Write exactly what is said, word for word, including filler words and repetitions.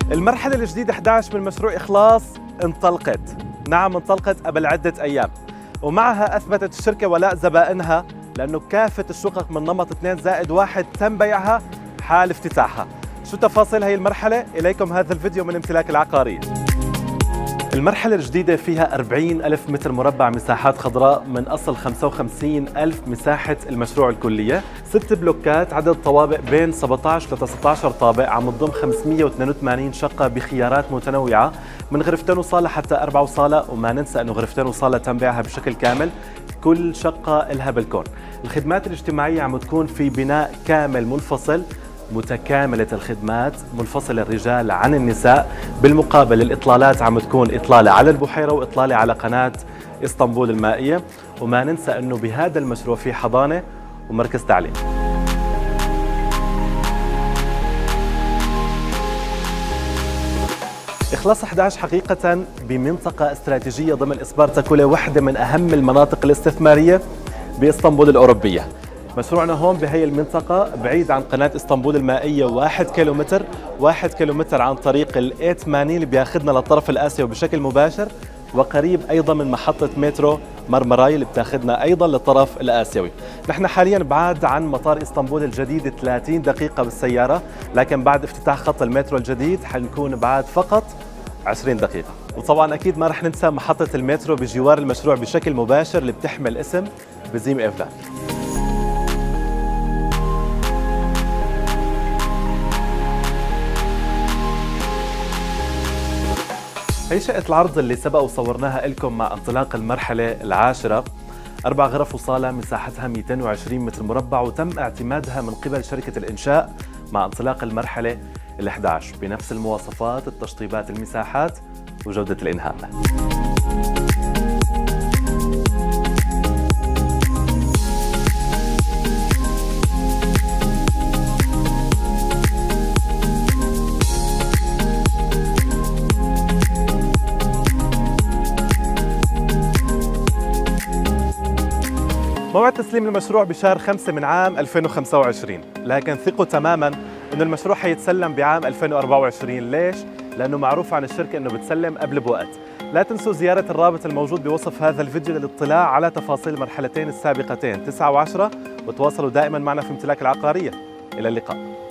المرحلة الجديدة إحدى عشر من مشروع إخلاص انطلقت. نعم انطلقت قبل عدة أيام، ومعها أثبتت الشركة ولاء زبائنها، لأنه كافة الشقق من نمط اثنين زائد واحد تم بيعها حال افتتاحها. شو تفاصيل هي المرحلة؟ إليكم هذا الفيديو من امتلاك العقارية. المرحلة الجديدة فيها أربعين ألف متر مربع مساحات خضراء من أصل خمسة وخمسين ألف مساحة المشروع الكلية، ست بلوكات، عدد طوابق بين سبعة عشر ل تسعة عشر طابق، عم تضم خمسمئة واثنين وثمانين شقة بخيارات متنوعة من غرفتين وصالة حتى أربعة وصالة، وما ننسى أنه غرفتين وصالة تم بيعها بشكل كامل، كل شقة لها بلكون. الخدمات الاجتماعية عم تكون في بناء كامل منفصل، متكاملة الخدمات، منفصل الرجال عن النساء. بالمقابل الإطلالات عم تكون إطلالة على البحيرة وإطلالة على قناة إسطنبول المائية، وما ننسى أنه بهذا المشروع في حضانة ومركز تعليم. إخلاص إحدى عشر حقيقة بمنطقة استراتيجية ضمن إسبارتا، واحدة من أهم المناطق الاستثمارية بإسطنبول الأوروبية. مشروعنا هون بهي المنطقة بعيد عن قناة إسطنبول المائية واحد كيلومتر، واحد كيلومتر عن طريق ال ثمانية وثمانين اللي بياخذنا للطرف الآسيوي بشكل مباشر، وقريب أيضا من محطة مترو مرمراي اللي بتاخذنا أيضا للطرف الآسيوي. نحن حاليا بعاد عن مطار إسطنبول الجديد ثلاثين دقيقة بالسيارة، لكن بعد افتتاح خط المترو الجديد حنكون بعاد فقط عشرين دقيقة. وطبعا أكيد ما رح ننسى محطة المترو بجوار المشروع بشكل مباشر اللي بتحمل اسم بزيم إيفلان. هي شقة العرض اللي سبق وصورناها لكم مع انطلاق المرحلة العاشرة، أربع غرف وصالة مساحتها مئتين وعشرين متر مربع، وتم اعتمادها من قبل شركة الإنشاء مع انطلاق المرحلة الإحدى عشر بنفس المواصفات، التشطيبات، المساحات وجودة الإنهاء. موعد تسليم المشروع بشهر خمسة من عام ألفين وخمسة وعشرين، لكن ثقوا تماما انه المشروع حيتسلم بعام ألفين وأربعة وعشرين. ليش؟ لانه معروف عن الشركه انه بتسلم قبل بوقت. لا تنسوا زياره الرابط الموجود بوصف هذا الفيديو للاطلاع على تفاصيل المرحلتين السابقتين تسعة وعشرة، وتواصلوا دائما معنا في امتلاك العقاريه. الى اللقاء.